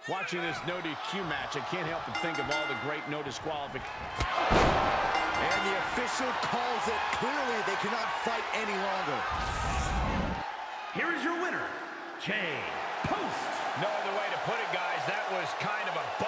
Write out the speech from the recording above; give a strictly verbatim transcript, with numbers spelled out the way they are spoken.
Watching this no D Q match, I can't help but think of all the great no disqualification. And the official calls it. Clearly, they cannot fight any longer. Here is your winner, Jay Post. No other way to put it, guys. That was kind of a